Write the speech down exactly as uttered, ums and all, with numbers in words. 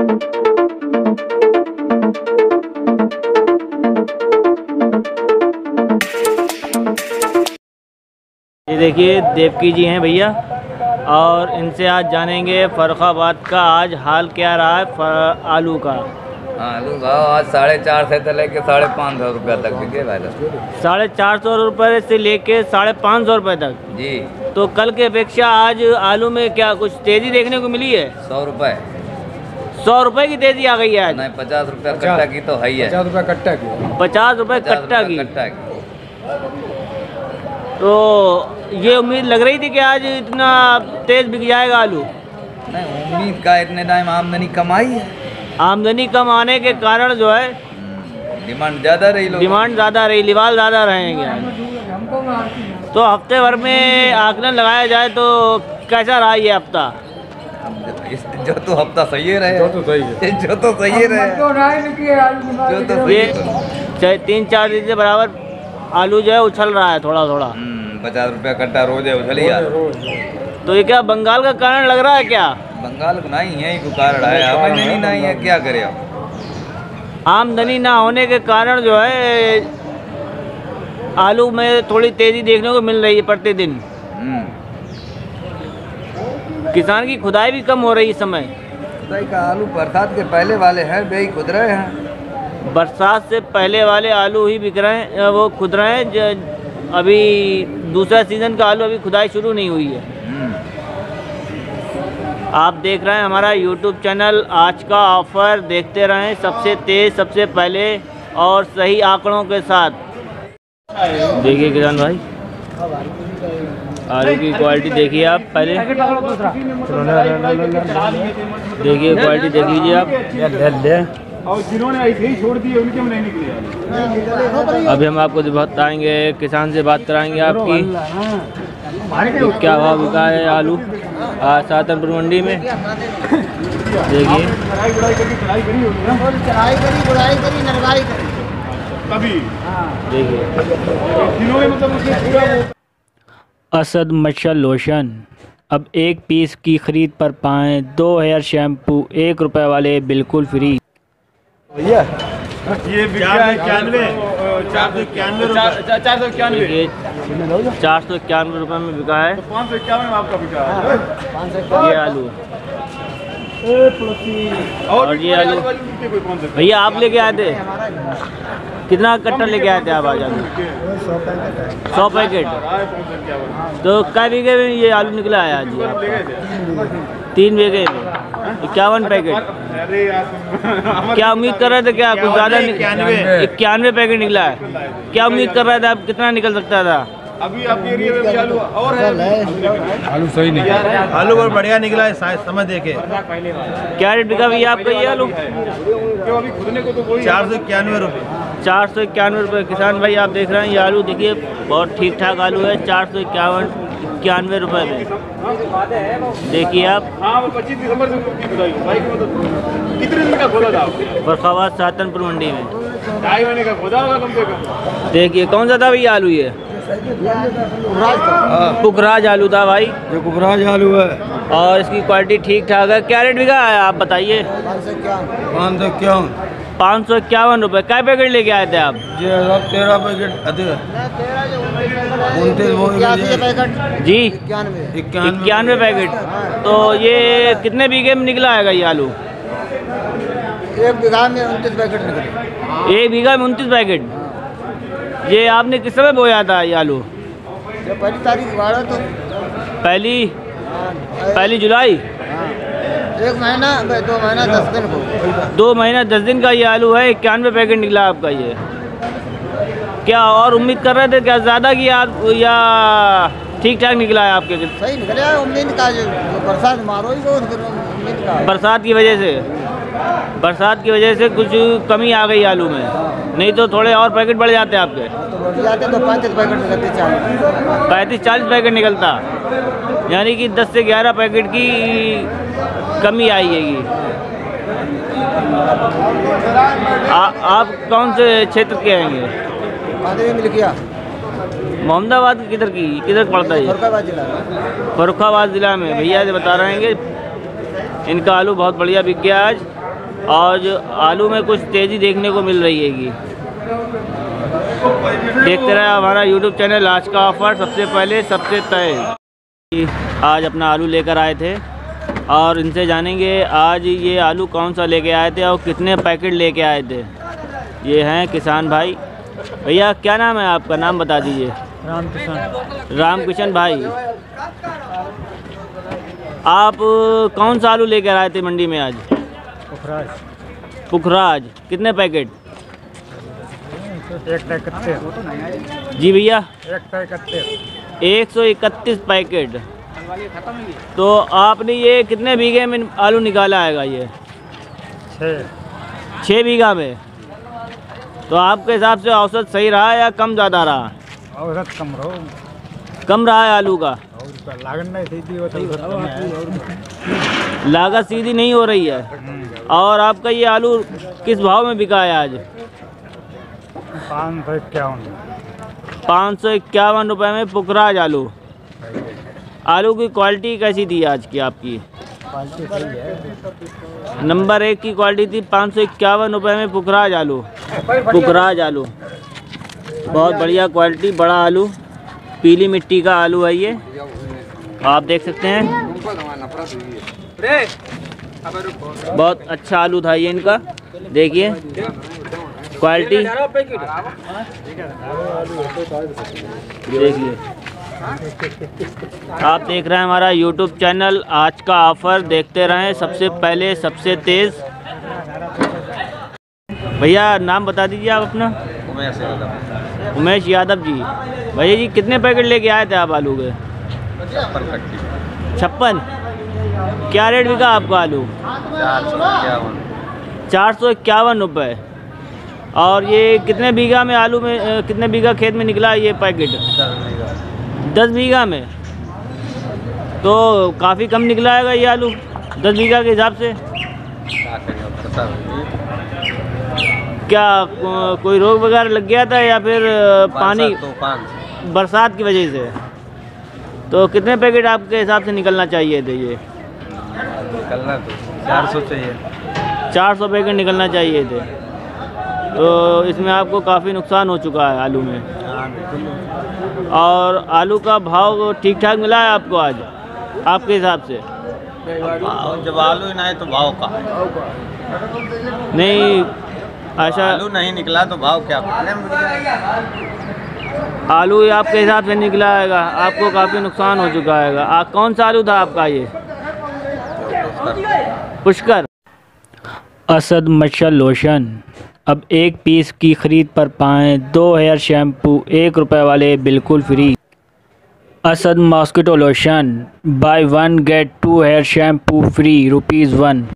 ये देखिए देवकी जी हैं भैया, और इनसे आज जानेंगे फर्रुखाबाद का आज हाल क्या रहा है आलू का। आलू भाव आज साढ़े चार से लेके साढ़े पाँच सौ रुपये तक बिके भाई साहब। साढ़े चार सौ रुपये से लेके साढ़े पाँच सौ रुपये तक जी। तो कल के अपेक्षा आज आलू में क्या कुछ तेज़ी देखने को मिली है? सौ रुपये सौ रुपये की तेज़ी आ गई है आज। नहीं, पचास रुपये कट्टा की तो है ही है। पचास रुपये कट्टा की पचास रुपये कट्टा की कट्टा की। तो ये उम्मीद लग रही थी कि आज इतना तेज़ बिक जाएगा आलू? नहीं, उम्मीद का इतने टाइम आमदनी कमाई है। आमदनी कम आने के कारण जो है डिमांड ज़्यादा रही, लोग डिमांड ज़्यादा रही, लिवाल ज़्यादा रहेंगे आज। तो हफ्ते भर में आकलन लगाया जाए तो कैसा रहा ये हफ्ता? जो तो हफ्ता सही रहे, जो तो सही है, जो तो सही रहे, जो तो ये चाहे तीन चार दिन से बराबर आलू जो है उछल रहा है थोड़ा थोड़ा। पचास रुपया कट्टा रोज है उछल यार। तो ये क्या बंगाल का कारण लग रहा है क्या? बंगाल को नहीं है, को कारण है, आमदनी नहीं है, क्या करे अब। आमदनी ना होने के कारण जो है आलू में थोड़ी तेज़ी देखने को मिल रही है प्रतिदिन। किसान की खुदाई भी कम हो रही है इस समय। खुदाई का आलू बरसात के पहले वाले हैं, वे ही खुद रहे हैं। बरसात से पहले वाले आलू ही बिक रहे हैं, वो खुद रहे हैं। अभी दूसरा सीज़न का आलू अभी खुदाई शुरू नहीं हुई है। आप देख रहे हैं हमारा यूट्यूब चैनल आज का ऑफ़र, देखते रहें सबसे तेज़ सबसे पहले और सही आंकड़ों के साथ। देखिए किसान भाई आलू की क्वालिटी देखिए आप पहले, देखिए क्वालिटी देख लीजिए आप। और जिन्होंने ऐसे ही छोड़ दिए उनके में नहीं निकले। अभी हम आपको बताएंगे, किसान से बात कराएंगे आपकी तो क्या भाव बिका है आलू आज सातनपुर मंडी में। देखिए देखिए असद मच्छर लोशन अब एक पीस की खरीद पर पाएँ दो हेयर शैम्पू एक रुपए वाले बिल्कुल फ्री। भैया ये इक्यानवे चार सौ इक्यानवे चार सौ इक्यानवे चार सौ इक्यानवे रुपये में बिका है। पाँच सौ इक्यावन में आपका बिका है ये आलू। और ये आलू भैया आप लेके आए थे, कितना कट्टा लेके आए थे आप आज आलू? सौ पैकेट। तो कै बीघे में ये आलू निकला है आज? तीन बीघे में इक्यावन पैकेट। क्या उम्मीद कर रहे थे क्या कुछ ज़्यादा? इक्यानवे पैकेट निकला है। क्या उम्मीद कर रहे थे आप कितना निकल सकता था? अभी आपके एरिया में भी आलू और है? आलू सही निकला, आलू बहुत बढ़िया निकला है समझ देके। क्या रेट बिका भैया आपका ये आलू? चार सौ इक्यानवे रुपये चार सौ इक्यानवे रुपये। किसान भाई आप देख रहे हैं ये आलू देखिए बहुत ठीक ठाक आलू है, चार सौ इक्यावन इक्यानवे रुपये में। देखिए आप पच्चीस दिसंबर कितने दिन का खोला था फर्रुखाबाद सातनपुर मंडी में? ढाई महीने का खोदा होगा कम से कम। देखिए कौन सा था भैया आलू? ये पुखराज आलू था भाई, ये पुखराज आलू है और इसकी क्वालिटी ठीक ठाक है। क्या रेट बिका है आप बताइए? पाँच सौ इक्यावन पाँच सौ इक्यावन रुपये। कै पैकेट लेके आए थे आप? तेरह पैकेट उनतीस जी इक्यानवे पैकेट। तो ये कितने बीघे में निकला है ये आलू? एक बीघा में उनतीस पैकेट निकले। एक बीघा में उनतीस पैकेट। ये आपने किस समय बोया था ये आलू? पहली तारीख बारह तो पहली पहली जुलाई। एक महीना दो महीना दस दिन को दो महीना दस दिन का ये आलू है। इक्यानवे पैकेट निकला आपका ये। क्या और उम्मीद कर रहे थे क्या ज़्यादा की आप, या ठीक ठाक निकला है आपके? सही निकला है। उम्मीद का जो बरसात मारो ही बहुत उम्मीद का। बरसात की वजह से बरसात की वजह से कुछ कमी आ गई आलू में, नहीं तो थोड़े और पैकेट बढ़ जाते आपके। तो बढ़ जाते तो पैंतीस पैकेट निकलते, चालीस पैंतीस चालीस पैकेट निकलता, यानी कि दस से ग्यारह पैकेट की कमी आई है। आप कौन से क्षेत्र के हैं? मिल गया मोहम्मदाबाद किधर की किधर पड़ता है? फर्रुखाबाद जिला फर्रुखाबाद ज़िला में। भैया से बता रहे हैं कि इनका आलू बहुत बढ़िया बिक गया आज। आज आलू में कुछ तेज़ी देखने को मिल रही हैगी। देखते रहे हमारा यूट्यूब चैनल आज का ऑफ़र, सबसे पहले सबसे तय। आज अपना आलू लेकर आए थे और इनसे जानेंगे आज ये आलू कौन सा लेके आए थे और कितने पैकेट लेके आए थे। ये हैं किसान भाई। भैया क्या नाम है आपका, नाम बता दीजिए। रामकिशन। रामकिशन भाई, आप कौन सा आलू लेकर आए थे मंडी में आज? पुखराज। पुखराज। कितने पैकेट? एक सौ इकतीस। जी भैया, एक सौ इकतीस। एक सौ इकतीस पैकेट। तो आपने ये कितने बीघे में आलू निकाला आएगा? ये छः छः बीघा में। तो आपके हिसाब से औसत सही रहा या कम ज़्यादा रहा? औसत कम रहो। कम रहा है आलू का। और लागत नहीं सीधी होती है। लागत सीधी नहीं हो रही है। और आपका ये आलू किस भाव में बिका है आज? पाँच सौ इक्यावन। पाँच सौ इक्यावन रुपये में पुखराज आलू। आलू की क्वालिटी कैसी थी आज की आपकी? क्वालिटी सही है। नंबर एक की क्वालिटी थी। पाँच सौ इक्यावन रुपये में पुखराज आलू। पुखराज आलू बहुत बढ़िया क्वालिटी, बड़ा आलू, पीली मिट्टी का आलू है ये, आप देख सकते हैं। बहुत अच्छा आलू था ये इनका, देखिए क्वालिटी देखिए। आप देख रहे हैं हमारा यूट्यूब चैनल आज का ऑफ़र, देखते रहें सबसे पहले सबसे तेज़। भैया नाम बता दीजिए आप अपना। उमेश यादव। उमेश यादव जी। भैया जी कितने पैकेट लेके आए थे आप आलू के? छप्पन कट्टी। छप्पन। क्या रेट बिका आपका आलू? चार सौ इक्यावन। चार सौ इक्यावन रुपये। और ये कितने बीघा में आलू में अ, कितने बीघा खेत में निकला ये पैकेट? दस बीघा। दस बीघा में। तो काफ़ी कम निकला है ये आलू दस बीघा के हिसाब से। क्या करें, पता नहीं। क्या को, कोई रोग वगैरह लग गया था या फिर अ, पानी तूफान बरसात की वजह से? तो कितने पैकेट आपके हिसाब से निकलना चाहिए थे ये? निकलना तो चार सौ चाहिए। चार सौ पैकेट निकलना चाहिए थे। तो इसमें आपको काफ़ी नुकसान हो चुका है आलू में। और आलू का भाव ठीक ठाक मिला है आपको आज आपके हिसाब से? जब आलू ही नहीं तो भाव का नहीं, ऐसा आलू नहीं निकला तो भाव क्या? आलू ही आपके हिसाब से निकला आएगा, आपको काफ़ी नुकसान हो चुका है। आ, कौन सा आलू था आपका ये? पुष्कर। असद मच्छर लोशन अब एक पीस की ख़रीद पर पाएँ दो हेयर शैम्पू एक रुपए वाले बिल्कुल फ्री। Asad mosquito lotion buy one get two hair shampoo free rupees one.